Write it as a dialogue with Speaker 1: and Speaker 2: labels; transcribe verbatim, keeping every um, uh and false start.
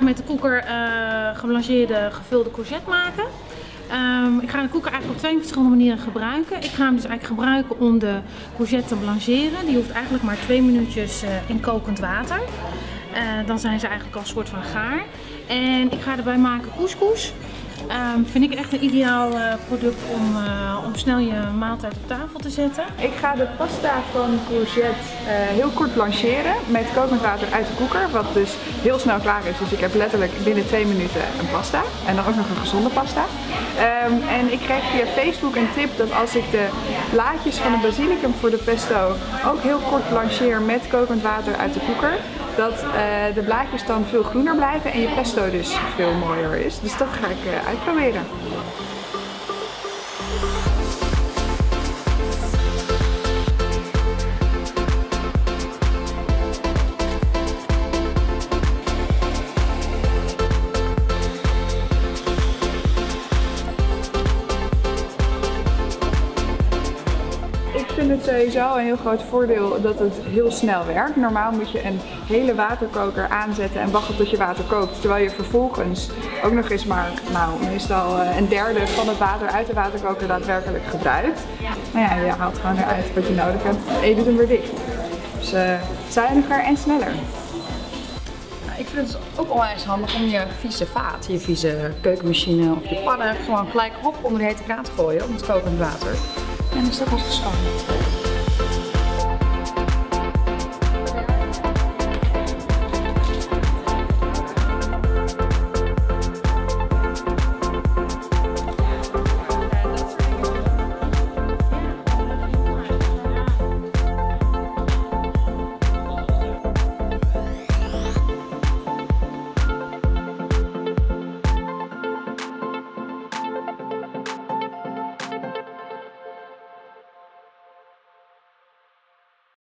Speaker 1: met de koeker uh, geblancheerde gevulde courgette maken. Um, ik ga de koeker eigenlijk op twee verschillende manieren gebruiken. Ik ga hem dus eigenlijk gebruiken om de courgette te blancheren. Die hoeft eigenlijk maar twee minuutjes uh, in kokend water. Uh, dan zijn ze eigenlijk al een soort van gaar. En ik ga erbij maken couscous. Um, vind ik echt een ideaal uh, product om, uh, om snel je maaltijd op tafel te zetten.
Speaker 2: Ik ga de pasta van courgette uh, heel kort blancheren met kokend water uit de koeker, wat dus heel snel klaar is. Dus ik heb letterlijk binnen twee minuten een pasta en dan ook nog een gezonde pasta. Um, en ik kreeg via Facebook een tip dat als ik de blaadjes van de basilicum voor de pesto ook heel kort blancheer met kokend water uit de koeker, dat uh, de blaadjes dan veel groener blijven en je pesto dus veel mooier is. Dus dat ga ik uh, uitproberen. Ik vind het sowieso een heel groot voordeel dat het heel snel werkt. Normaal moet je een hele waterkoker aanzetten en wachten tot je water kookt. Terwijl je vervolgens ook nog eens maar nou, meestal een derde van het water uit de waterkoker daadwerkelijk gebruikt. Nou ja, je haalt gewoon eruit wat je nodig hebt en je doet hem weer dicht. Dus uh, zuiniger en sneller.
Speaker 3: Ik vind het ook onwijs handig om je vieze vaat, je vieze keukenmachine of je pannen gewoon gelijk hop onder de hete kraan te gooien, onder het kokend water. En dan is dat als geschoon.